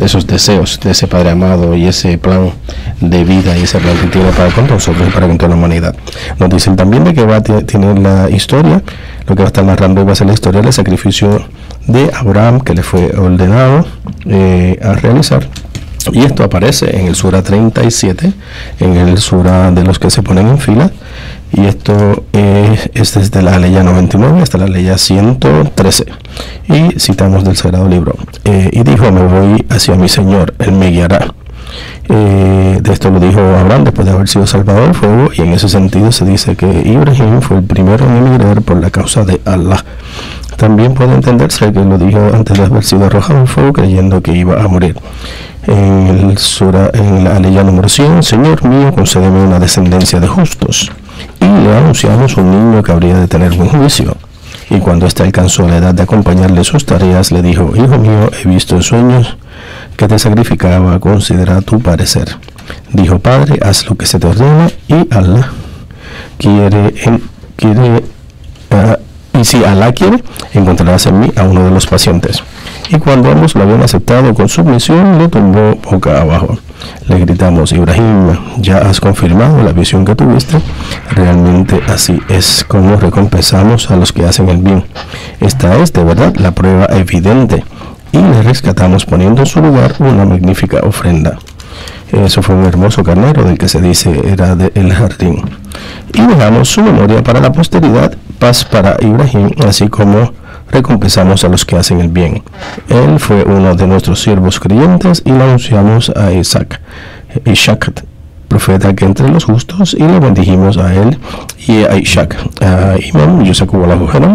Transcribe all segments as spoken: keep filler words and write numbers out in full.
de esos deseos, de ese Padre amado y ese plan de vida y ese plan que tiene para con nosotros y para con toda la humanidad. Nos dicen también de que va a tener la historia, lo que va a estar narrando va a ser la historia del sacrificio de Abraham que le fue ordenado eh, a realizar. Y esto aparece en el Sura treinta y siete, en el Sura de los que se ponen en fila. Y esto eh, es desde la ley noventa y nueve hasta la ley ciento trece. Y citamos del Sagrado Libro. Eh, y dijo, me voy hacia mi Señor, Él me guiará. Eh, de esto lo dijo Abraham después de haber sido salvado del fuego. Y en ese sentido se dice que Ibrahim fue el primero en emigrar por la causa de Allah. También puede entenderse que lo dijo antes de haber sido arrojado al fuego, creyendo que iba a morir. En, el sura, en la aleya número cien, Señor mío, concédeme una descendencia de justos. Y le anunciamos un niño que habría de tener buen juicio. Y cuando éste alcanzó la edad de acompañarle sus tareas, le dijo, hijo mío, he visto en sueños que te sacrificaba, considera tu parecer. Dijo, padre, haz lo que se te ordena, y Allah quiere, en, quiere uh, y si Allah quiere, encontrarás en mí a uno de los pacientes. Y cuando ambos lo habían aceptado con submisión, lo tumbó boca abajo. Le gritamos, Ibrahim, ya has confirmado la visión que tuviste. Realmente así es como recompensamos a los que hacen el bien. Esta es de verdad la prueba evidente. Y le rescatamos poniendo en su lugar una magnífica ofrenda. Eso fue un hermoso carnero del que se dice era del jardín. Y dejamos su memoria para la posteridad, paz para Ibrahim, así como recompensamos a los que hacen el bien. Él fue uno de nuestros siervos creyentes y le anunciamos a Isaac, Ishak, profeta que entre los justos, y le bendijimos a él y a Ishak. Uh, Imam, Yusakuballahu khairan.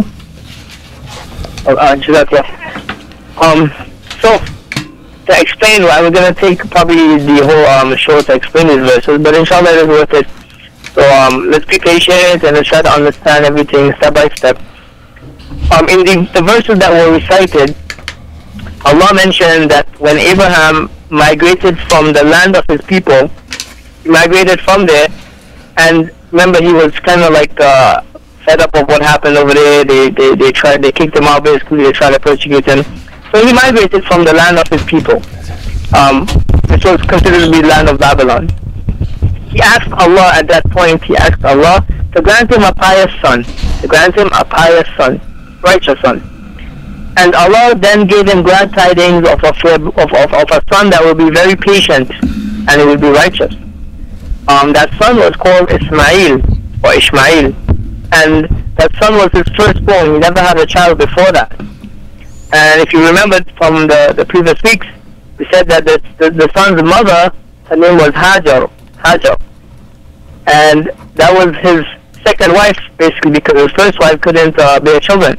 Um, so, to explain, I'm going to take probably the whole um, show to explain these verses, but inshallah it is worth it. So um, let's be patient and let's try to understand everything step by step. Um, in the, the verses that were recited, Allah mentioned that when Abraham migrated from the land of his people, he migrated from there, and remember he was kind of like uh, fed up of what happened over there. They, they, they tried, they kicked him out basically, they tried to persecute him. So he migrated from the land of his people, um, which was considered to be the land of Babylon. He asked Allah at that point, he asked Allah to grant him a pious son, to grant him a pious son, righteous son. And Allah then gave him glad tidings of a, of, of, of a son that will be very patient and it will be righteous. Um, that son was called Ismail, or Ishmael, and that son was his firstborn. He never had a child before that. And if you remembered from the, the previous weeks, we said that the, the, the son's mother, her name was Hajar, Hajar. And that was his second wife, basically, because his first wife couldn't uh, bear children.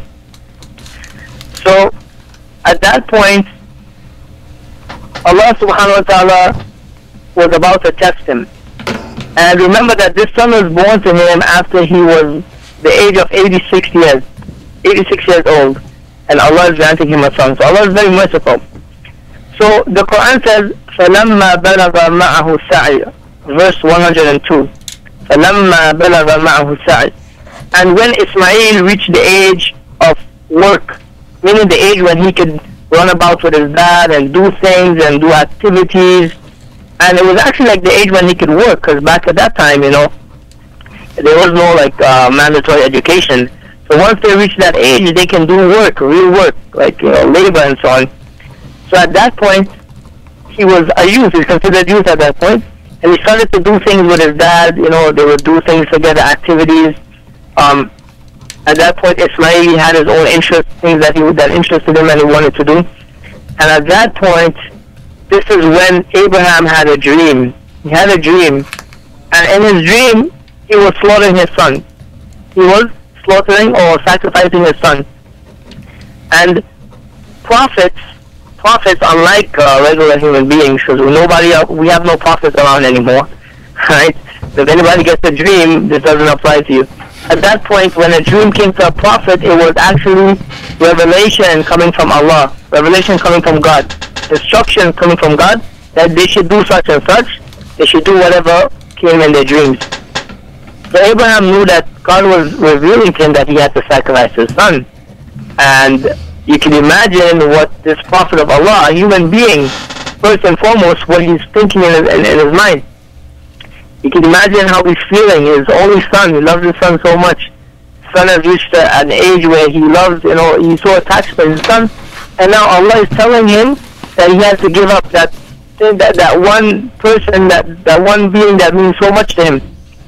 So, at that point, Allah subhanahu wa ta'ala was about to test him. And remember that this son was born to him after he was the age of eighty-six years, eighty-six years old. And Allah is granting him a son. So Allah is very merciful. So the Quran says, فَلَمَّا بَلَغَ مَعَهُ السَّعْيَ, verse one hundred two. فَلَمَّا بَلَغَ مَعَهُ السَّعْيَ. And when Ismail reached the age of work, meaning the age when he could run about with his dad and do things and do activities, and it was actually like the age when he could work, because back at that time, you know, there was no like uh, mandatory education. So once they reach that age, they can do work, real work, like you know, labor and so on. So at that point, he was a youth. He's considered youth at that point, and he started to do things with his dad. You know, they would do things together, activities. Um, at that point, Ismail had his own interests, things that he that interested him and he wanted to do. And at that point, this is when Abraham had a dream. He had a dream, and in his dream, he was slaughtering his son. He was slaughtering or sacrificing his son. And prophets, prophets, unlike uh, regular human beings, because nobody, else, we have no prophets around anymore, right? If anybody gets a dream, this doesn't apply to you. At that point, when a dream came to a prophet, it was actually revelation coming from Allah, revelation coming from God, instruction coming from God that they should do such and such, they should do whatever came in their dreams. So Abraham knew that God was revealing to him that he had to sacrifice his son. And you can imagine what this prophet of Allah, a human being, first and foremost what he's thinking in his, in, in his mind. You can imagine how he's feeling. His only son, he loves his son so much. His son has reached a, an age where he loves, you know, he's so attached to his son. And now Allah is telling him that he has to give up that that, that one person, that, that one being that means so much to him.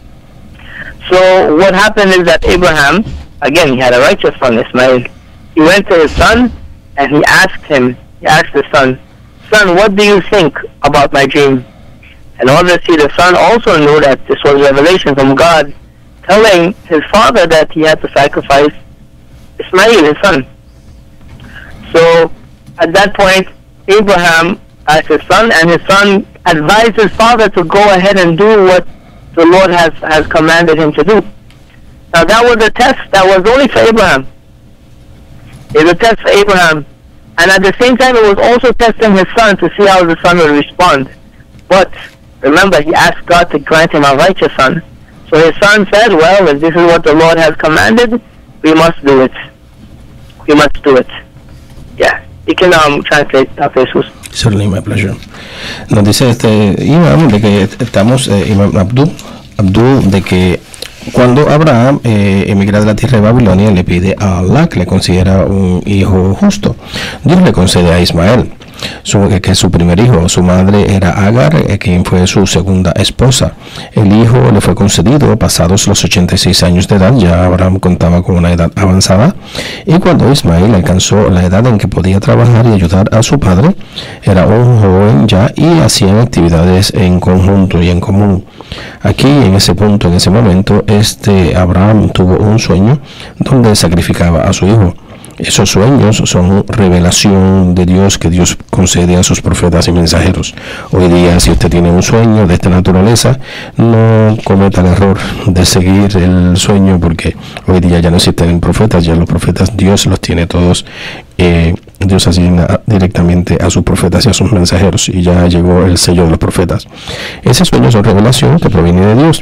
So what happened is that Abraham, again, he had a righteous son, Ismail. He went to his son and he asked him, he asked his son, son, what do you think about my dream? And obviously the son also knew that this was revelation from God, telling his father that he had to sacrifice Ismail, his son. So at that point, Abraham asked his son, and his son advised his father to go ahead and do what the Lord has, has commanded him to do. Now that was a test that was only for Abraham. It was a test for Abraham. And at the same time, it was also testing his son to see how the son would respond. But remember, he asked God to grant him a righteous son. So his son said, well, if this is what the Lord has commanded, we must do it. We must do it. Yeah. You can um, translate that, Jesus. Certainly, my pleasure. Nos dice este Imam de que estamos, eh, Imam Abdool, Abdool, de que cuando Abraham eh, emigra de la tierra de Babilonia, le pide a Allah que le considera un hijo justo. Dios le concede a Ismael, su, que es su primer hijo. Su madre era Agar, eh, quien fue su segunda esposa. El hijo le fue concedido pasados los ochenta y seis años de edad. Ya Abraham contaba con una edad avanzada, y cuando Ismael alcanzó la edad en que podía trabajar y ayudar a su padre, era un joven ya y hacían actividades en conjunto y en común. Aquí, en ese punto, en ese momento, este Abraham tuvo un sueño donde sacrificaba a su hijo. Esos sueños son revelación de Dios que Dios concede a sus profetas y mensajeros. Hoy día, si usted tiene un sueño de esta naturaleza, no cometa el error de seguir el sueño, porque hoy día ya no existen profetas, ya los profetas Dios los tiene todos. Eh, Dios asigna directamente a sus profetas y a sus mensajeros, y ya llegó el sello de los profetas. Ese sueño es una revelación que proviene de Dios,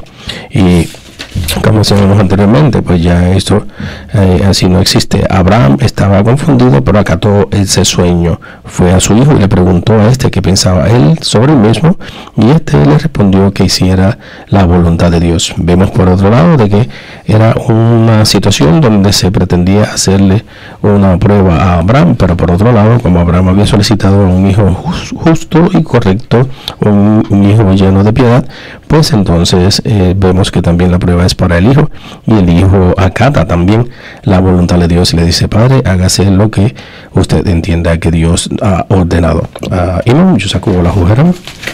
y como decíamos anteriormente, pues ya esto eh, así no existe. Abraham estaba confundido, pero acató ese sueño. Fue a su hijo y le preguntó a este qué pensaba él sobre el mismo, y este le respondió que hiciera la voluntad de Dios. Vemos por otro lado de que era una situación donde se pretendía hacerle una prueba a Abraham, pero por otro lado, como Abraham había solicitado un hijo justo y correcto, un, un hijo lleno de piedad, pues entonces eh, vemos que también la prueba es para el hijo, y el hijo acata también la voluntad de Dios y le dice: Padre, hágase lo que usted entienda que Dios ha ordenado. Uh, Imam, Jazakumullahu khairan.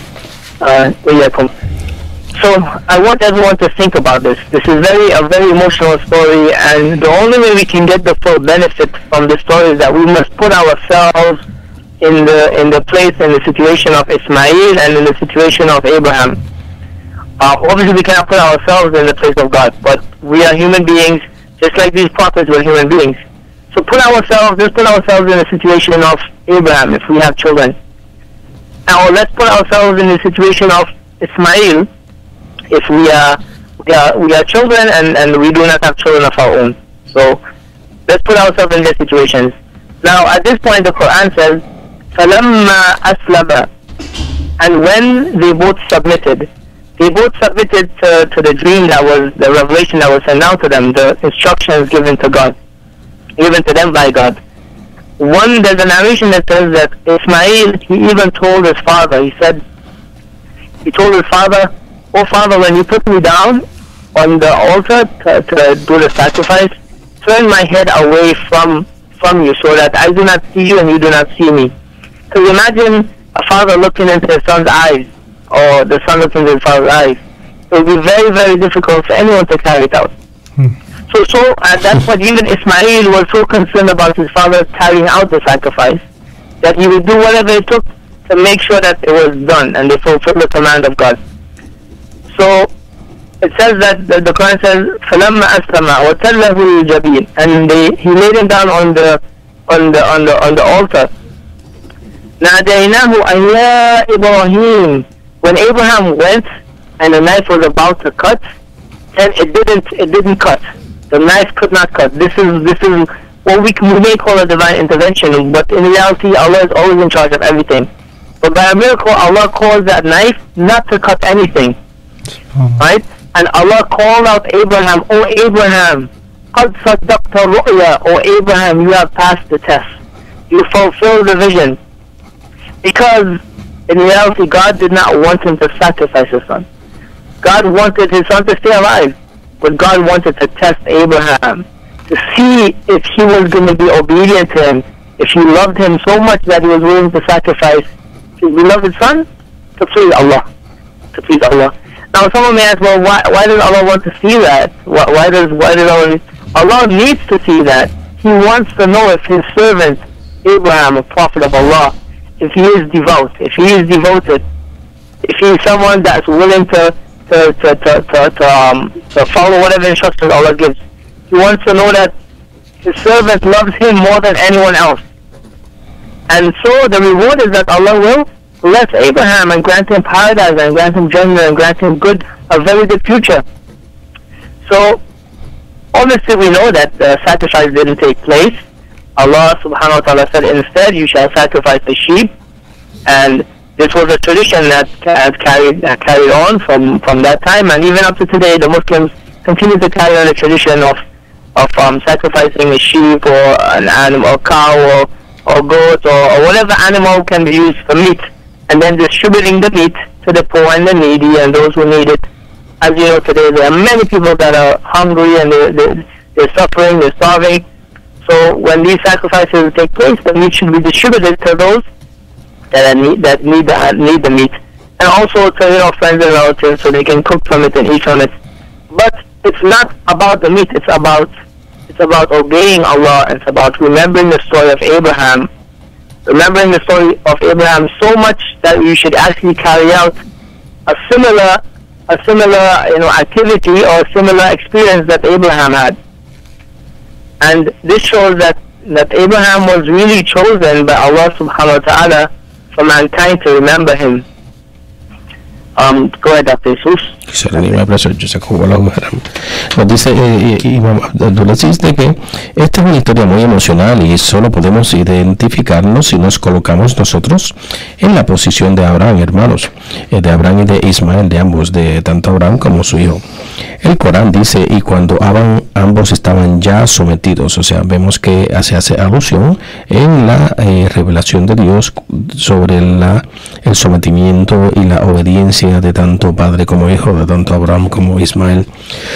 So I want everyone to think about this. This is very a very emotional story, and the only way we can get the full benefit from the story is that we must put ourselves in the in the place and the situation of Ismail and in the situation of Abraham. Uh, obviously, we cannot put ourselves in the place of God, but we are human beings, just like these prophets were human beings. So put ourselves, just put ourselves in the situation of Abraham, if we have children. Now let's put ourselves in the situation of Ismail, if we are we are, we are children and, and we do not have children of our own. So let's put ourselves in their situations. Now at this point, the Quran says, فَلَمَّا أَسْلَمَ, and when they both submitted. They both submitted to, to the dream that was, the revelation that was sent out to them, the instructions given to God, given to them by God. One, there's a narration that says that Ismail, he even told his father, he said, he told his father, "Oh father, when you put me down on the altar to, to do the sacrifice, turn my head away from, from you so that I do not see you and you do not see me." Because imagine a father looking into his son's eyes, or the son looking into his father's eyes. It would be very, very difficult for anyone to carry it out. Hmm. So, so at that point, even Ismail was so concerned about his father carrying out the sacrifice that he would do whatever it took to make sure that it was done and they fulfilled the command of God. So it says that the, the Quran says, فَلَمَّا أَسْلَمَا وَتَلَّهُ الْجَبِينَ, and they, he laid him down on the on the on the on the altar. نَادَيْنَاهُ أَنْ يَا إِبْرَاهِيمُ, when Abraham went and the knife was about to cut, and it didn't it didn't cut. The knife could not cut. This is this is what we, we may call a divine intervention, but in reality Allah is always in charge of everything. But by a miracle, Allah caused that knife not to cut anything. Oh. Right? And Allah called out Abraham, O Abraham, قَدْ صَدَّقْتَ الرُّؤْيَا, O Abraham, you have passed the test. You fulfilled the vision. Because in reality, God did not want him to sacrifice his son. God wanted his son to stay alive. But God wanted to test Abraham to see if he was going to be obedient to him, if he loved him so much that he was willing to sacrifice his beloved son to please Allah. To please Allah. Now someone may ask, well, why, why does Allah want to see that? Why, why does why does Allah, Allah needs to see that? He wants to know if his servant, Abraham, a prophet of Allah, if he is devout, if he is devoted, if he is someone that's willing to to to to, to, to, um, to follow whatever instructions Allah gives. He wants to know that his servant loves him more than anyone else. And so the reward is that Allah will bless Abraham and grant him paradise and grant him Jannah and grant him good, a very good future. So obviously we know that the sacrifice didn't take place. Allah subhanahu wa ta'ala said, instead you shall sacrifice a sheep, and this was a tradition that has carried, that carried on from, from that time, and even up to today the Muslims continue to carry on the tradition of, of um, sacrificing a sheep or an animal, or cow or, or goat or, or whatever animal can be used for meat, and then distributing the meat to the poor and the needy and those who need it. As you know, today there are many people that are hungry and they're, they're, they're suffering, they're starving. So when these sacrifices take place, the meat should be distributed to those that need that need the, need the meat, and also to, you know, friends and relatives, so they can cook from it and eat from it. But it's not about the meat. It's about it's about obeying Allah. It's about remembering the story of Abraham, remembering the story of Abraham so much that you should actually carry out a similar a similar you know activity or a similar experience that Abraham had. And this shows that that Abraham was really chosen by Allah subhanahu wa ta'ala for mankind to remember him. Um, go ahead, Doctor Jesus. Nos dice eh, Imam Abdool de que esta es una historia muy emocional y solo podemos identificarnos si nos colocamos nosotros en la posición de Abraham, hermanos, eh, de Abraham y de Ismael, de ambos, de tanto Abraham como su hijo. El Corán dice, y cuando Abraham, ambos estaban ya sometidos, o sea, vemos que se hace alusión en la eh, revelación de Dios sobre la, el sometimiento y la obediencia de tanto padre como hijo, de tanto Abraham como Ismael.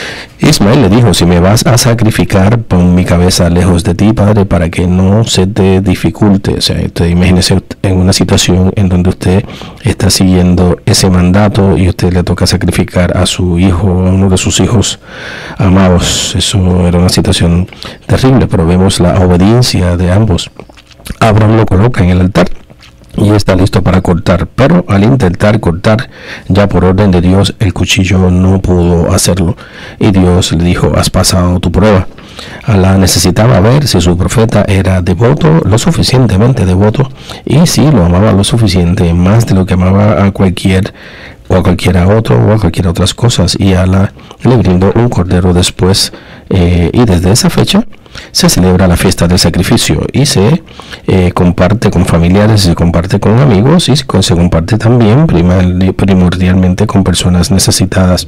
Ismael le dijo, si me vas a sacrificar, pon mi cabeza lejos de ti, padre, para que no se te dificulte. O sea, usted imagínese en una situación en donde usted está siguiendo ese mandato y usted le toca sacrificar a su hijo, a uno de sus hijos amados. Eso era una situación terrible, pero vemos la obediencia de ambos. Abraham lo coloca en el altar y está listo para cortar, pero al intentar cortar, ya por orden de Dios, el cuchillo no pudo hacerlo, y Dios le dijo, has pasado tu prueba. Alá necesitaba ver si su profeta era devoto, lo suficientemente devoto, y si lo amaba lo suficiente, más de lo que amaba a cualquier o a cualquiera otro o a cualquier otras cosas, y Alá le brindó un cordero después, eh, y desde esa fecha se celebra la fiesta del sacrificio y se eh, comparte con familiares, se comparte con amigos y se comparte también primordialmente con personas necesitadas.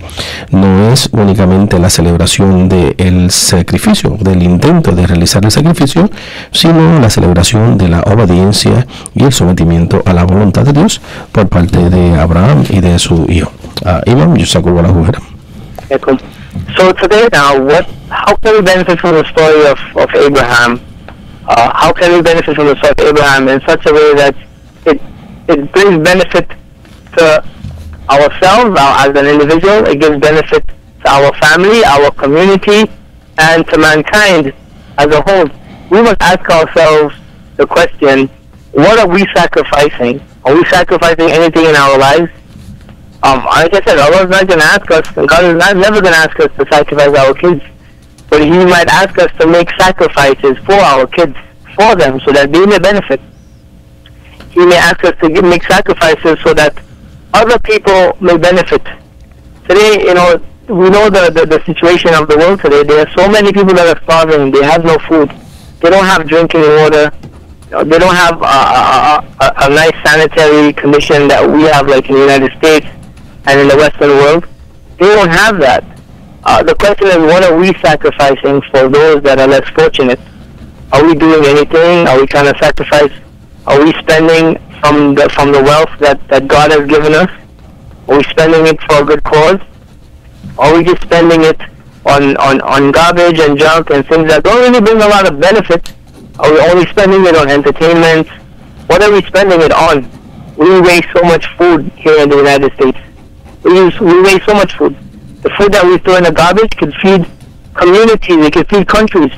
No es únicamente la celebración del sacrificio, del intento de realizar el sacrificio, sino la celebración de la obediencia y el sometimiento a la voluntad de Dios por parte de Abraham y de su hijo. Uh, Imam, Jazakallahu khairan. So today now, what, how can we benefit from the story of, of Abraham? Uh, how can we benefit from the story of Abraham in such a way that it, it brings benefit to ourselves our, as an individual, it gives benefit to our family, our community, and to mankind as a whole? We must ask ourselves the question, what are we sacrificing? Are we sacrificing anything in our lives? Um, like I said, Allah is not going to ask us, and God is not, never going to ask us to sacrifice our kids, but He might ask us to make sacrifices for our kids, for them, so that they may benefit. He may ask us to give, make sacrifices so that other people may benefit. Today, you know, we know the, the, the situation of the world today. There are so many people that are starving, they have no food, they don't have drinking water, they don't have a, a, a, a nice sanitary condition that we have, like in the United States and in the Western world. They don't have that. Uh, the question is, what are we sacrificing for those that are less fortunate? Are we doing anything? Are we trying to sacrifice? Are we spending from the from the wealth that, that God has given us? Are we spending it for a good cause? Are we just spending it on, on, on garbage and junk and things that don't really bring a lot of benefit? Are we only spending it on entertainment? What are we spending it on? We waste so much food here in the United States. We use, we waste so much food. The food that we throw in the garbage could feed communities, it could feed countries.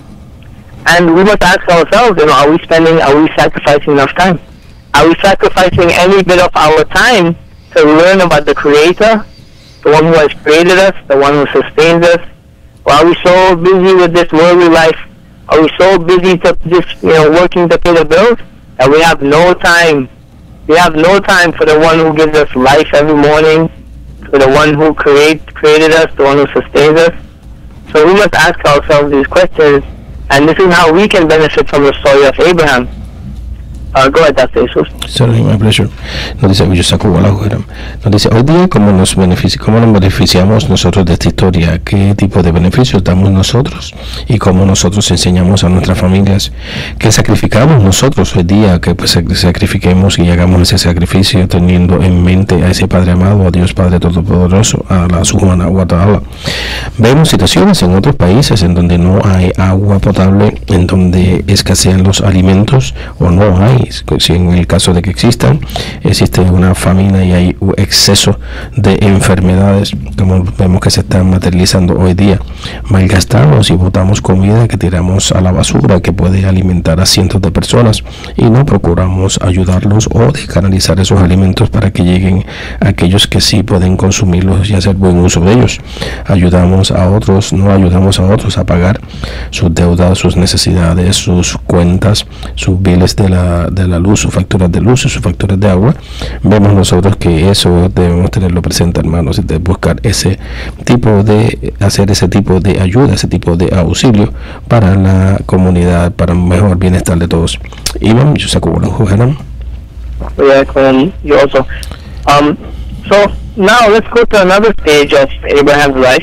And we must ask ourselves, you know, are we spending, are we sacrificing enough time? Are we sacrificing any bit of our time to learn about the Creator, the one who has created us, the one who sustains us? Or are we so busy with this worldly life? Are we so busy to just, you know, working to pay the bills that we have no time? We have no time for the one who gives us life every morning, for the one who create, created us, the one who sustains us. So we must ask ourselves these questions, and this is how we can benefit from the story of Abraham. Uh, go ahead, Doctor Jesus. Certainly, my pleasure. Nos dice, yo saco la hoguera. Nos dice, hoy día, ¿cómo nos beneficia, cómo nos beneficiamos nosotros de esta historia? ¿Qué tipo de beneficios damos nosotros? Y cómo nosotros enseñamos a nuestras familias que sacrificamos nosotros hoy día, que pues sacrifiquemos y hagamos ese sacrificio teniendo en mente a ese Padre amado, a Dios Padre Todopoderoso, a la Subhanahu wa Ta'ala. Vemos situaciones en otros países en donde no hay agua potable, en donde escasean los alimentos o no hay. Si en el caso de que existan, existe una famina y hay exceso de enfermedades, como vemos que se están materializando hoy día, malgastamos y botamos comida que tiramos a la basura, que puede alimentar a cientos de personas, y no procuramos ayudarlos o de canalizar esos alimentos para que lleguen a aquellos que sí pueden consumirlos y hacer buen uso de ellos. Ayudamos a otros, no ayudamos a otros a pagar sus deudas, sus necesidades, sus cuentas, sus biles de la de la luz, sus facturas de luz y sus facturas de agua. Vemos nosotros que eso debemos tenerlo presente, hermanos, y de buscar ese tipo de, hacer ese tipo de ayuda, ese tipo de auxilio para la comunidad, para un mejor bienestar de todos. Imam, yo saco la hoja. Yeah, um, you also. Um, so now let's go to another stage of Abraham's life.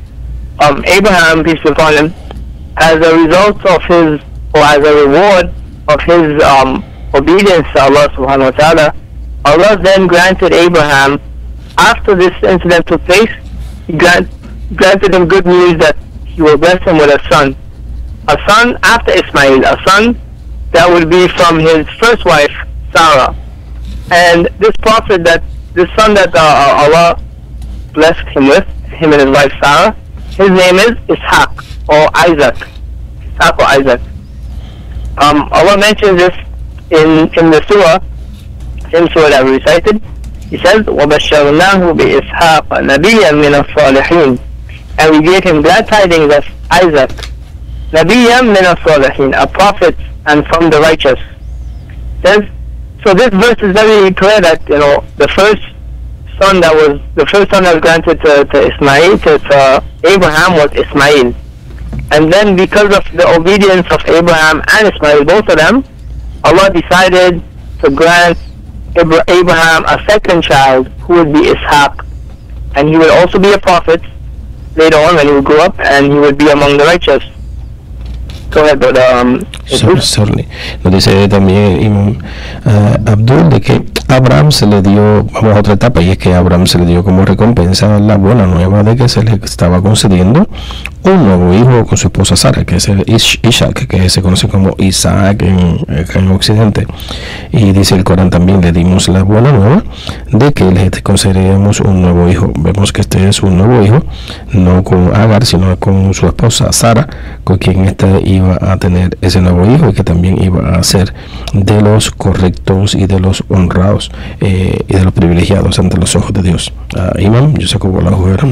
Um, Abraham, peace be upon him, as a result of his, or as a reward of his um, obedience to Allah subhanahu wa ta'ala, Allah then granted Abraham, after this incident took place, He grant, granted him good news that He will bless him with a son. A son after Ismail, a son that would be from his first wife, Sarah. And this prophet, that this son that uh, Allah blessed him with, him and his wife Sarah, his name is Ishaq, or Isaac. Ishaq or Isaac. Um, Allah mentions this in, in the surah, same surah that we recited. He says, وَبَشَّرْنَاهُ بِإِسْحَاقَ نَبِيًّا مِنَ الصَّالِحِينَ. And we gave him glad tidings of Isaac, نَبِيًّا مِنَ الصَّالِحِينَ, a prophet and from the righteous. Says, so this verse is very clear that, you know, the first son that was, the first son that was granted to, to Ismail, to, to Abraham was Ismail. And then because of the obedience of Abraham and Ismail, both of them, Allah decided to grant Abraham a second child who would be Ishaq. And he would also be a prophet later on when he would grow up, and he would be among the righteous. Go ahead, brother. Um, Certainly. Nos dice también Imam uh, Abdool de que Abraham se le dio, vamos a otra etapa, y es que Abraham se le dio como recompensa la buena nueva de que se le estaba concediendo un nuevo hijo con su esposa Sara, que es el Ishaq, que se conoce como Isaac en, en Occidente. Y dice el Corán también, le dimos la buena nueva de que le concederemos un nuevo hijo. Vemos que este es un nuevo hijo, no con Agar, sino con su esposa Sara, con quien ésta iba a tener ese nuevo hijo, y que también iba a ser de los correctos y de los honrados eh, y de los privilegiados ante los ojos de Dios. Uh, Imam, yo saco la hoja.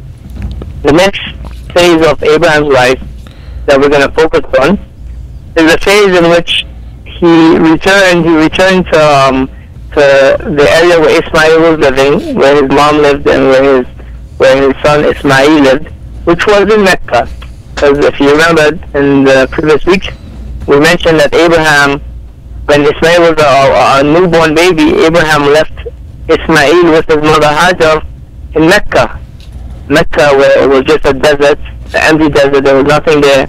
The next phase of Abraham's life that we're going to focus on is the phase in which he returned. He returned to um, to the area where Ismail was living, where his mom lived, and where his where his son Ismail lived, which was in Mecca. Because if you remember in the previous week, we mentioned that Abraham when Ismail was a, a newborn baby, Abraham left Ismail with his mother Hajar in Mecca. Mecca, where it was just a desert, an empty desert, there was nothing there.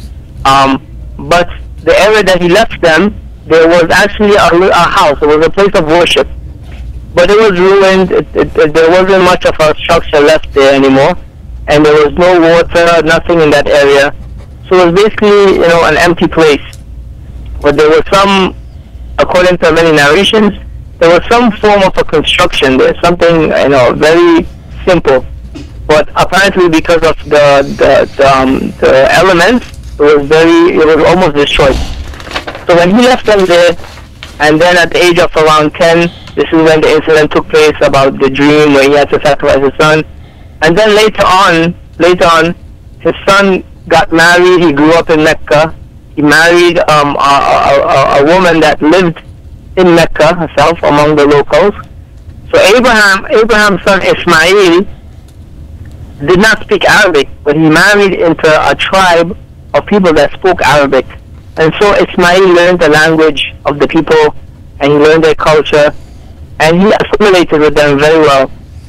Um, but the area that he left them, there was actually a, a house, it was a place of worship. But it was ruined, it, it, it, there wasn't much of a structure left there anymore, and there was no water, nothing in that area. So it was basically, you know, an empty place. But there was some, according to many narrations, there was some form of a construction there, something, you know, very simple. But apparently because of the, the, the, um, the elements, it was very, it was almost destroyed. So when he left them there, and then at the age of around ten, this is when the incident took place about the dream where he had to sacrifice his son. And then later on, later on, his son got married, he grew up in Mecca. He married um, a, a, a, a woman that lived in Mecca herself among the locals. So Abraham, Abraham's son Ismail did not speak Arabic, but he married into a tribe of people that spoke Arabic. And so Ismail learned the language of the people, and he learned their culture, and he assimilated with them very well.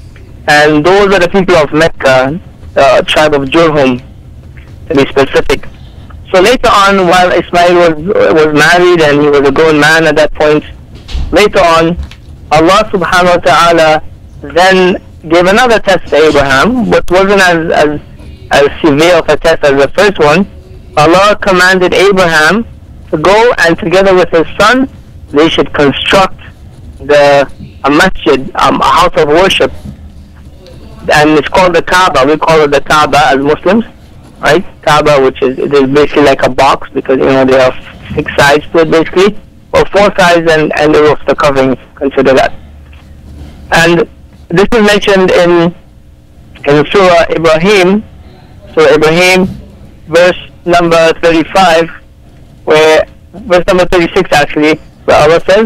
And those are the people of Mecca, the tribe of Jurhum, to be specific. So later on, while Ismail was, was married and he was a grown man at that point, later on, Allah subhanahu wa ta'ala then gave another test to Abraham, but wasn't as, as, as severe of a test as the first one. Allah commanded Abraham to go and together with his son, they should construct the a masjid, um, a house of worship, and it's called the Kaaba. We call it the Kaaba as Muslims, right? Kaaba, which is it is basically like a box because you know there are six sides to it basically, or four sides, and and the roof, the covering. Consider that. And this is mentioned in in Surah Ibrahim, Surah Ibrahim, verse number thirty-five, where verse number thirty-six actually, where Allah says.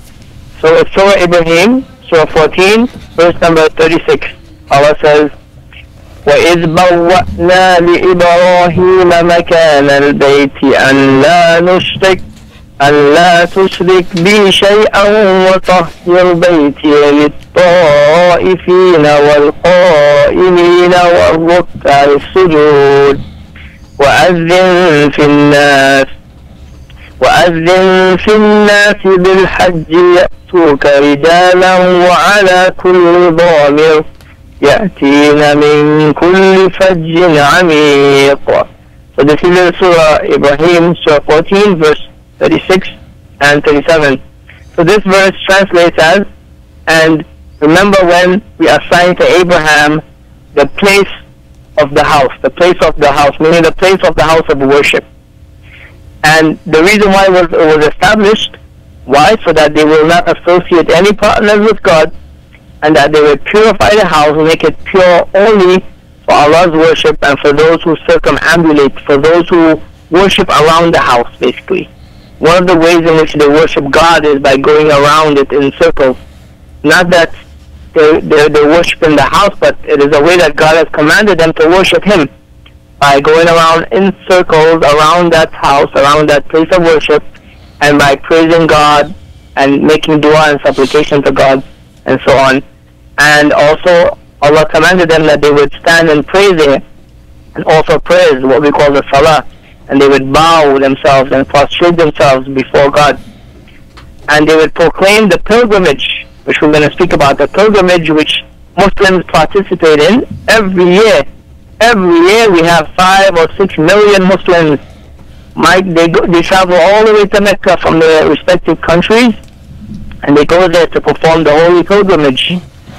So it's Surah Ibrahim, Surah fourteen, verse number thirty-six. Allah says, وَإِذْ بَوَّأْنَا لِإِبْرَاهِيمَ مَكَانَ الْبَيْتِ أَنْ لَا نُشْرِكْ أَنْ لَا تُشْرِكْ بِي شَيْئًا وَطَهِّرْ بَيْتِيَ لِلطَّائِفِينَ وَالْقَائِمِينَ وَالرُّكَّعِ السُّجُودِ وَأَذِّنْ فِي النَّاسِ وأذن في الناس بالحج يأتوك رجالا وعلى كل ضامر يأتين من كل فج عميق. So this is in Surah Ibrahim, Surah fourteen, verse thirty-six and thirty-seven. So this verse translates as, and remember when we assigned to Abraham the place of the house, the place of the house, meaning the place of the house of worship. And the reason why it was, it was established, why? So that they will not associate any partners with God, and that they will purify the house, make it pure only for Allah's worship and for those who circumambulate, for those who worship around the house, basically. One of the ways in which they worship God is by going around it in circles. Not that they, they, they worship in the house, but it is a way that God has commanded them to worship Him, by going around in circles around that house, around that place of worship, and by praising God and making dua and supplication to God, and so on. And also, Allah commanded them that they would stand and pray there, and also praise, what we call the salah, and they would bow themselves and prostrate themselves before God. And they would proclaim the pilgrimage, which we're going to speak about, the pilgrimage which Muslims participate in every year. Every year we have five or six million Muslims. Mike, they go, they travel all the way to Mecca from their respective countries, and they go there to perform the holy pilgrimage.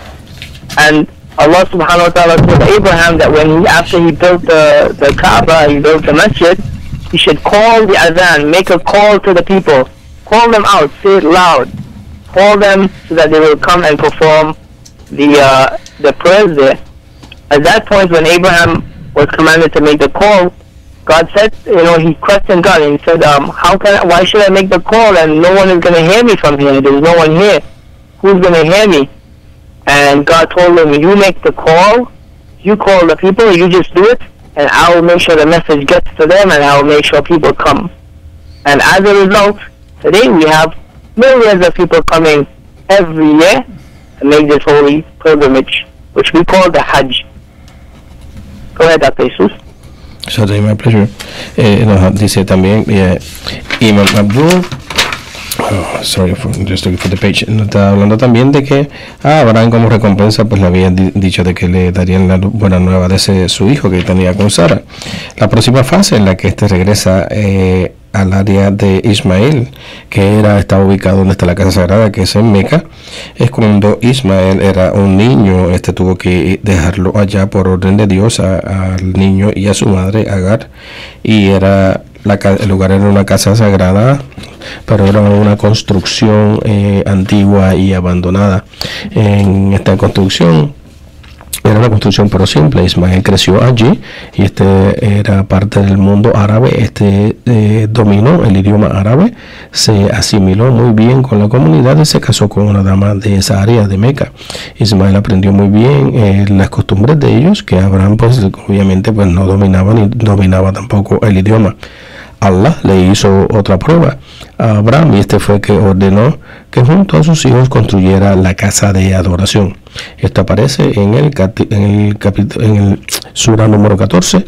And Allah subhanahu wa ta'ala told Abraham that when he, after he built the, the Kaaba, he built the masjid, he should call the adhan, make a call to the people, call them out, say it loud, call them so that they will come and perform the uh, the prayers there. At that point, when Abraham was commanded to make the call, God said, you know, he questioned God and he said, um, how can I, why should I make the call and no one is going to hear me from here? There's no one here. Who's going to hear me? And God told him, you make the call, you call the people, you just do it, and I will make sure the message gets to them and I will make sure people come. And as a result, today we have millions of people coming every year to make this holy pilgrimage, which we call the Hajj. Go ahead, Doctor Jesus. Sorry, my pleasure. Eh, nos dice también eh, Imam Abdool. Oh, sorry for just looking for the page. Nos está hablando también de que a Abraham como recompensa pues le habían di dicho de que le darían la buena nueva de ese su hijo que tenía con Sara. La próxima fase en la que este regresa eh, al área de Ismael, que era estaba ubicado donde está la casa sagrada, que es en Meca, es cuando Ismael era un niño. Este tuvo que dejarlo allá por orden de Dios a, al niño y a su madre Agar, y era la, el lugar era una casa sagrada, pero era una construcción eh, antigua y abandonada. En esta construcción era una construcción pero simple. Ismael creció allí y este era parte del mundo árabe. Este eh, dominó el idioma árabe, se asimiló muy bien con la comunidad y se casó con una dama de esa área de Meca. Ismael aprendió muy bien eh, las costumbres de ellos, que Abraham pues obviamente pues no dominaba ni dominaba tampoco el idioma. Allah le hizo otra prueba a Abraham, y este fue que ordenó que junto a sus hijos construyera la casa de adoración. Esto aparece en el, en el capítulo, en el sura número catorce,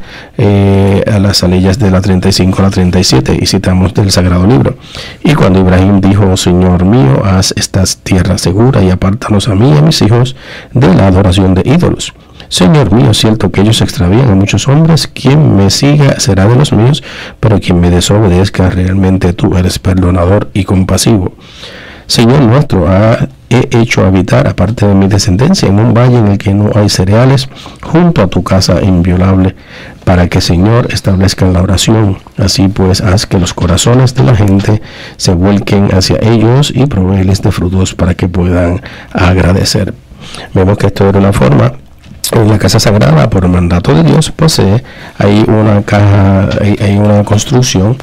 eh, a las aleyas de la treinta y cinco a la treinta y siete, y citamos del Sagrado Libro. Y cuando Ibrahim dijo: Señor mío, haz esta tierra segura y apártanos a mí y a mis hijos de la adoración de ídolos. Señor mío, cierto que ellos extravían a muchos hombres, quien me siga será de los míos, pero quien me desobedezca, realmente tú eres perdonador y compasivo. Señor nuestro, ha, he hecho habitar, aparte de mi descendencia, en un valle en el que no hay cereales, junto a tu casa inviolable, para que, Señor, establezca la oración. Así pues, haz que los corazones de la gente se vuelquen hacia ellos y provéeles de frutos para que puedan agradecer. Vemos que esto era una forma. En la casa sagrada, por mandato de Dios, posee, hay una caja, hay, hay una construcción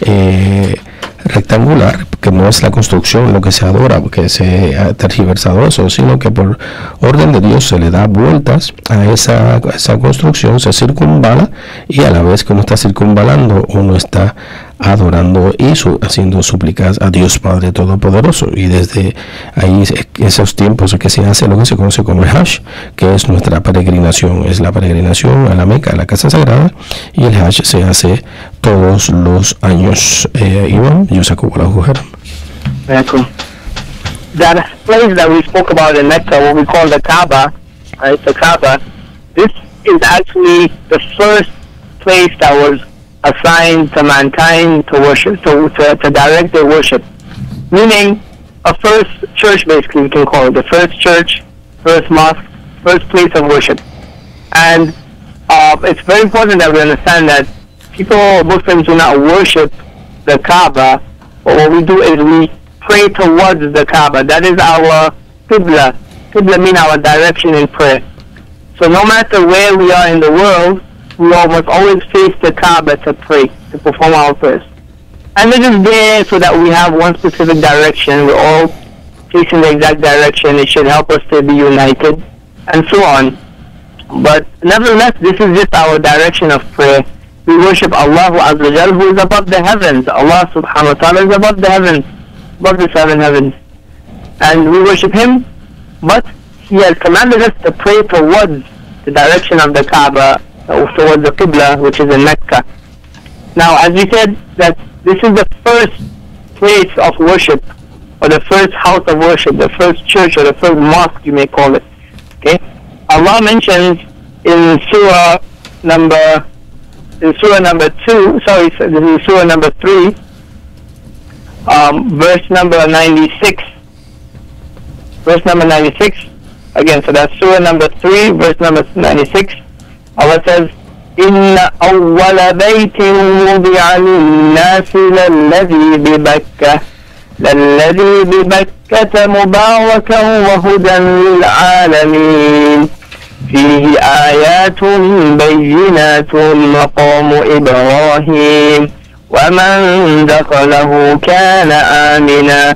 eh, rectangular, que no es la construcción lo que se adora, porque se ha tergiversado eso, sino que por orden de Dios se le da vueltas a esa, a esa construcción, se circunvala, y a la vez que uno está circunvalando, uno está adorando y su, haciendo súplicas a Dios Padre Todopoderoso. Y desde ahí, esos tiempos que se hace lo que se conoce como el Hajj, que es nuestra peregrinación, es la peregrinación a la Meca, a la casa sagrada, y el Hajj se hace todos los años. eh, Imam, yo saco la mujer. That place that we spoke about in Mecca, what we call the Kaaba, right, the Kaaba, this is actually the first place that was assigned to mankind to worship, to, to, to direct their worship. Meaning, a first church, basically, we can call it. The first church, first mosque, first place of worship. And uh, it's very important that we understand that people, Muslims, do not worship the Kaaba, but what we do is we pray towards the Kaaba. That is our Qibla. Qibla means our direction in prayer. So no matter where we are in the world, we must always face the Kaaba to pray, to perform our prayers. And it is there so that we have one specific direction. We're all facing the exact direction. It should help us to be united, and so on. But nevertheless, this is just our direction of prayer. We worship Allah Azza wa Jal, who is above the heavens. Allah subhanahu wa ta'ala is above the heavens, above the seven heavens. And we worship Him, but He has commanded us to pray towards the direction of the Kaaba, towards the Qibla, which is in Mecca. Now, as we said, that this is the first place of worship, or the first house of worship, the first church, or the first mosque, you may call it. Okay? Allah mentions in Surah number, in Surah number two, sorry, this is Surah number three, um, verse number ninety-six. Verse number ninety-six. Again, so that's Surah number three, verse number ninety-six. Allah says, إن أول بيت وضع للناس للذي ببكة للذي ببكة مباركا وهدى للعالمين فيه آيات بينات مقام إبراهيم ومن دخله كان آمنا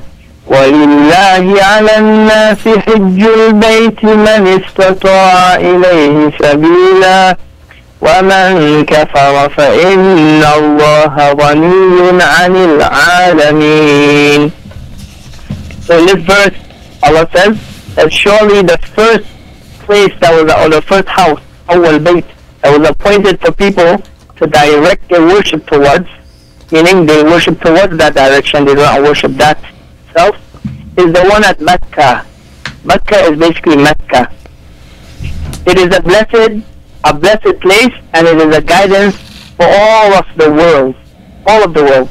ولله على الناس حج البيت من استطاع إليه سبيلا ومن كفر فإن الله غني عن العالمين. So in this verse, Allah says that surely the first place that was, or the first house, Awwal Bayt, that was appointed for people to direct their worship towards, meaning they worship towards that direction, they don't worship that self, is the one at Mecca. Mecca is basically Mecca. It is a blessed, a blessed place, and it is a guidance for all of the world, all of the world.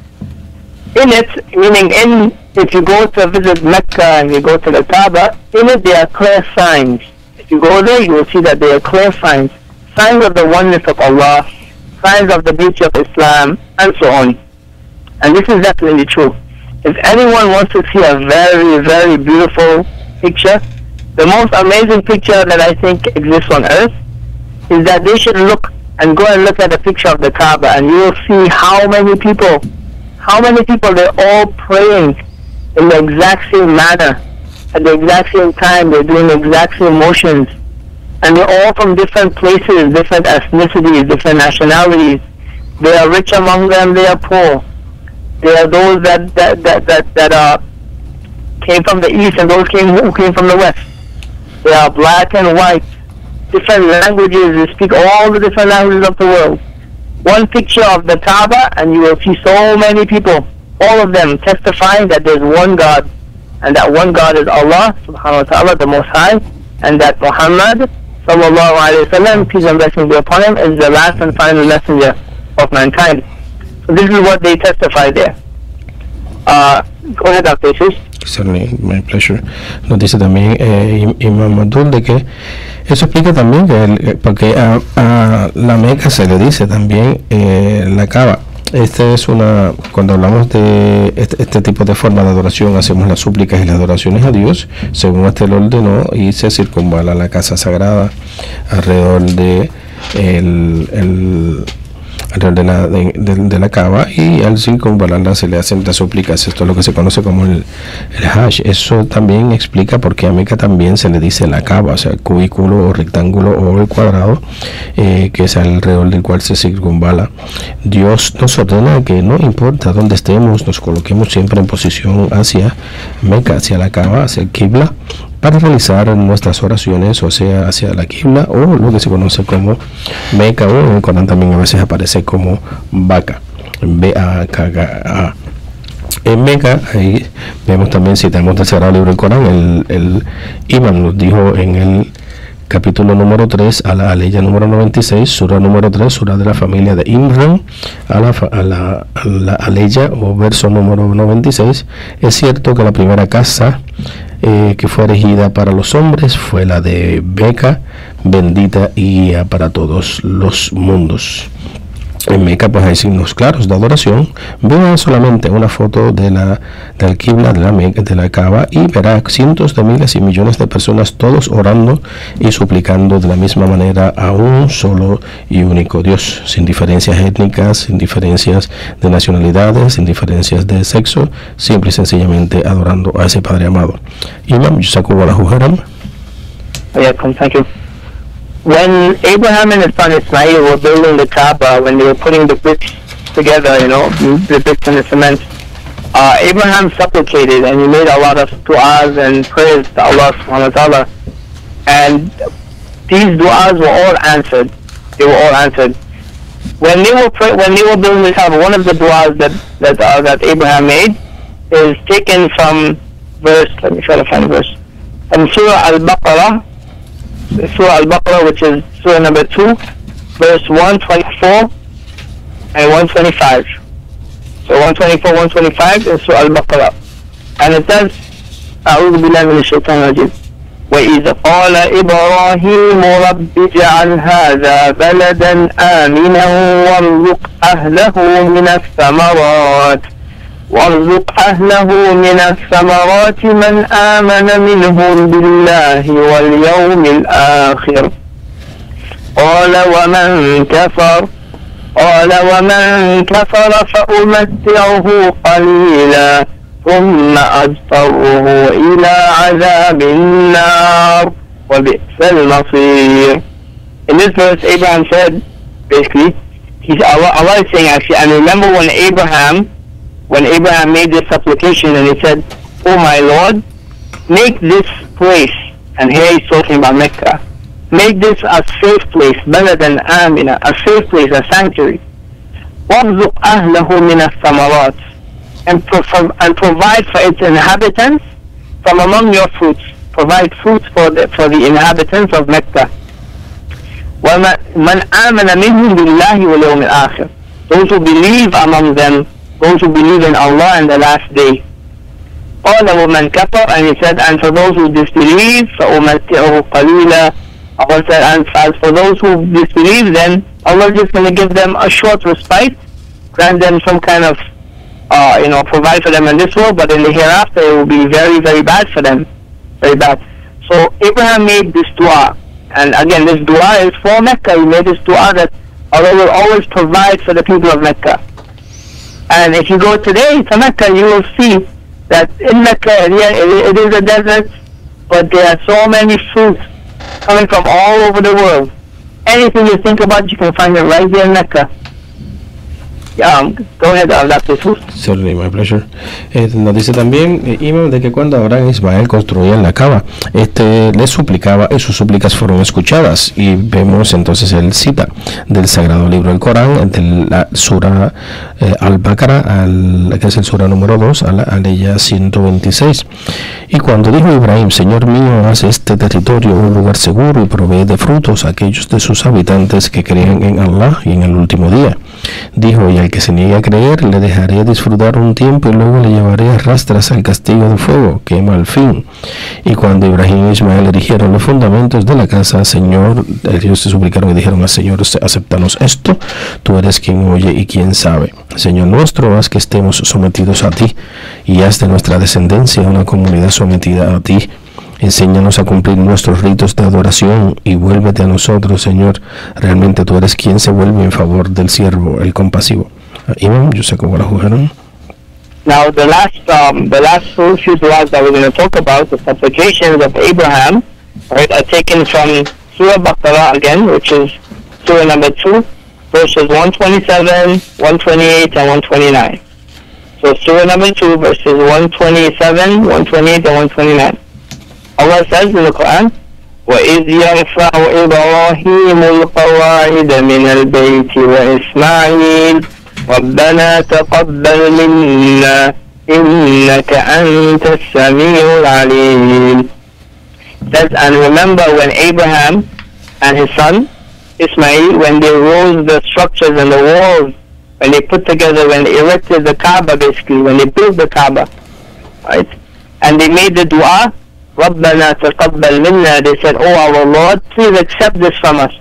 In it, meaning in, if you go to visit Mecca and you go to the Kaaba, in it there are clear signs. If you go there, you will see that there are clear signs, signs of the oneness of Allah, signs of the beauty of Islam, and so on. And this is definitely true. If anyone wants to see a very, very beautiful picture, the most amazing picture that I think exists on earth is that they should look and go and look at the picture of the Kaaba, and you will see how many people, how many people, they're all praying in the exact same manner, at the exact same time, they're doing the exact same motions, and they're all from different places, different ethnicities, different nationalities. They are rich among them, they are poor. There are those that that that that, that uh, came from the east, and those came who came from the west. They are black and white, different languages. They speak all the different languages of the world. One picture of the Kaaba, and you will see so many people, all of them testifying that there's one God, and that one God is Allah subhanahu wa ta'ala, the Most High, and that Muhammad sallallahu alayhi wa sallam, peace and blessings be upon him, is the last and final messenger of mankind. So this is what they testify there. Uh, go ahead, Doctor Jesus. Certainly, my pleasure. Nos dice también eh, Imam Abdool de que eso explica también que el, porque a, a la Meca se le dice también eh, la Kaaba. Este es una, cuando hablamos de este, este tipo de forma de adoración, hacemos las súplicas y las adoraciones a Dios según este lo ordenó, y se circunvala la casa sagrada alrededor de el, el alrededor de la, de, de, de la Kaaba, y al circunvalarla se le hacen las súplicas. Esto es lo que se conoce como el, el Hajj. Eso también explica por qué a Meca también se le dice la Kaaba, o sea, el cubículo o rectángulo o el cuadrado eh, que es alrededor del cual se circunvala. Dios nos ordena que no importa dónde estemos, nos coloquemos siempre en posición hacia Meca, hacia la Kaaba, hacia el Qibla, para realizar nuestras oraciones, o sea, hacia la Qibla, o lo que se conoce como Meca, o en el Corán también a veces aparece como Baka, B A K A. En Meca, ahí vemos también, si tenemos el Sagrado Libro del Corán, el, el Imam nos dijo en el capítulo número tres, a la aleya número noventa y seis, sura número tres, sura de la familia de Imam, a la, a la, a la aleya o verso número noventa y seis, es cierto que la primera casa eh, que fue erigida para los hombres fue la de Meca, bendita y guía para todos los mundos. En Meca pues hay signos claros de adoración. Vea solamente una foto de la del Qibla de la Meca, de la Kaaba, y verá cientos de miles y millones de personas todos orando y suplicando de la misma manera a un solo y único Dios, sin diferencias étnicas, sin diferencias de nacionalidades, sin diferencias de sexo, simple y sencillamente adorando a ese Padre amado. Imam, Yusaku Walahu Haram. Thank you. When Abraham and his son Ismail were building the Kaaba, when they were putting the bricks together, you know, the bricks and the cement, uh, Abraham supplicated, and he made a lot of du'as and prayers to Allah subhanahu wa ta'ala. And these du'as were all answered. They were all answered. When they were pray- when they were building the Kaaba, one of the du'as that that, uh, that Abraham made is taken from verse, let me try to find the verse, from Surah Al-Baqarah, Surah Al-Baqarah, which is Surah number two, verse one twenty-four and one twenty-five. So one twenty-four, one twenty-five is Surah Al-Baqarah. And it says, أعوذ بالله من الشيطان الرجيم. وإذ قال إبراهيم رب اجعل هذا بلدا آمنا وارزق أهله من الثمرات وارزق أهله من الثمرات من آمن منهم بالله واليوم الآخر قال ومن كفر قال ومن كفر فأمتعه قليلا ثم أضطره إلى عذاب النار وبئس المصير. in this verse, Abraham said, basically, he's, Allah, Allah is saying actually, and remember when Abraham, when Abraham made this supplication and he said, "Oh my Lord, make this place," and here he's talking about Mecca, "make this a safe place, better than Amina, a safe place, a sanctuary. وَارْزُقْ أَهْلَهُ مِنَ الثَّمَرَاتِ, and, pro- and provide for its inhabitants from among your fruits. Provide fruits for the, for the inhabitants of Mecca. وَمَنْ آمَنَ مِنْهُمْ بِاللَّهِ وَالْيَوْمِ الْآخِرِ, those who believe among them, those who believe in Allah and the last day. قَالَ وَمَنْ كَفَرَ, and he said, and for those who disbelieve, فَأُمَتِّعُهُ قَلِيلًا, Allah said, and as for those who disbelieve, then Allah is just going to give them a short respite, grant them some kind of, uh, you know, provide for them in this world, but in the hereafter it will be very, very bad for them. Very bad. So Abraham made this dua, and again, this dua is for Mecca. He made this dua that Allah will always provide for the people of Mecca. And if you go today to Mecca, you will see that in Mecca, yeah, it, it is a desert, but there are so many fruits coming from all over the world. Anything you think about, you can find it right here in Mecca. Um, go ahead, uh, Doctor Jesús. Certainly, my pleasure. Eh, nos dice también, eh, Imam, de que cuando Abraham e Ismael construían la Kaaba, este les suplicaba y sus súplicas fueron escuchadas. Y vemos entonces el cita del Sagrado Libro del Corán, de la Sura eh, Al-Baqarah, al, que es el Sura número dos, a la aleya ciento veintiséis. Y cuando dijo Ibrahim, Señor mío, haz este territorio un lugar seguro y provee de frutos a aquellos de sus habitantes que creen en Allah y en el último día. Dijo, y al que se niegue a creer, le dejaré disfrutar un tiempo y luego le llevaré a rastras al castigo de fuego, quema al fin. Y cuando Ibrahim e Ismael erigieron los fundamentos de la casa, Señor, ellos se suplicaron y dijeron al Señor, acéptanos esto, tú eres quien oye y quien sabe. Señor nuestro, haz que estemos sometidos a ti, y haz de nuestra descendencia una comunidad sometida a ti. Enséñanos a cumplir nuestros ritos de adoración y vuélvete a nosotros, Señor. Realmente tú eres quien se vuelve en favor del siervo, el compasivo. Uh, Imam, yo sé cómo la jugaron. Now the last, um, the last few du'as that we're going to talk about, the supplications of Abraham, right, are taken from Surah Baqarah again, which is Surah number two, verses one twenty-seven, one twenty-eight, and one twenty-nine. So Surah number two, verses one twenty-seven, one twenty-eight, and one twenty-nine. Allah says in the Quran, وَإِذْ يَرْفَعُ إِبْرَاهِيمُ الْقَوَاعِدَ مِنَ الْبَيْتِ وَإِسْمَاعِيلُ رَبَّنَا تَقَبَّلْ مِنَّا إِنَّكَ أَنْتَ السَّمِيعُ الْعَلِيمُ. Says, and remember when Abraham and his son Ismail, when they rose the structures and the walls, when they put together, when they erected the Kaaba, basically, when they built the Kaaba, right? And they made the dua, رَبَّنَا تَقَبَّلْ مِنَّا. They said, oh our Lord, please accept this from us.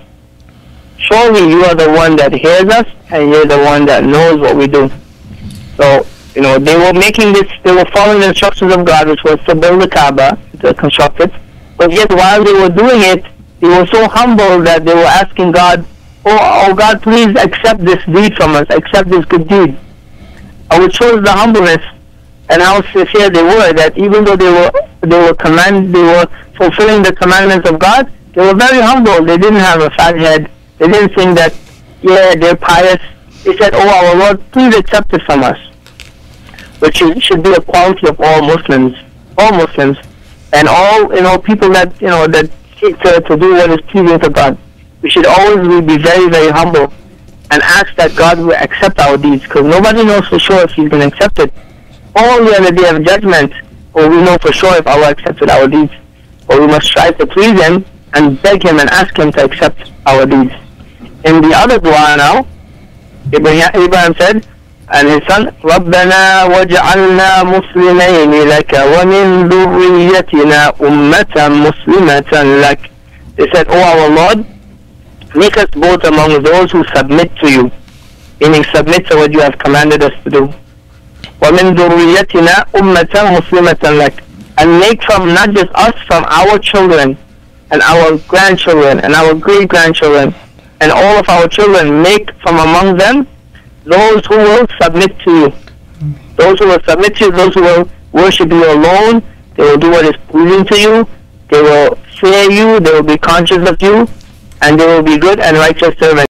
Surely you are the one that hears us, and you're the one that knows what we do. So, you know, they were making this, they were following the instructions of God, which was to build the Kaaba, to construct it. But yet while they were doing it, they were so humble that they were asking God, oh, oh God, please accept this deed from us, accept this good deed. And which shows the humbleness and how sincere they were, that even though they were they were command they were fulfilling the commandments of God, they were very humble. They didn't have a fat head. They didn't think that, yeah, they're pious. They said, oh our Lord, please accept it from us. Which is, should be a quality of all Muslims, all Muslims, and all, you know, people that, you know, that seek to, to do what is pleasing to God. We should always be very, very humble and ask that God will accept our deeds, because nobody knows for sure if He's going to accept it. Only on the day of judgment will we know for sure if Allah accepted our deeds. But we must strive to please Him and beg Him and ask Him to accept our deeds. In the other dua now, Ibrahim, Ibrahim said, and his son, رَبَّنَا وَجْعَلْنَا مُسْلِمَيْنِ لَكَ وَمِنْ ذُرِّيَّتِنَا أُمَّةً مُسْلِمَةً لَكَ. They said, oh our Lord, make us both among those who submit to you, meaning submit to what you have commanded us to do. وَمِنْ ذُرِّيَّتِنَا أُمَّةً مُسْلِمَةً لَكَ. And make from not just us, from our children, and our grandchildren, and our great-grandchildren, and all of our children, make from among them those who will submit to you. Those who will submit to you, those who will worship you alone, they will do what is pleasing to you, they will fear you, they will be conscious of you, and they will be good and righteous servants.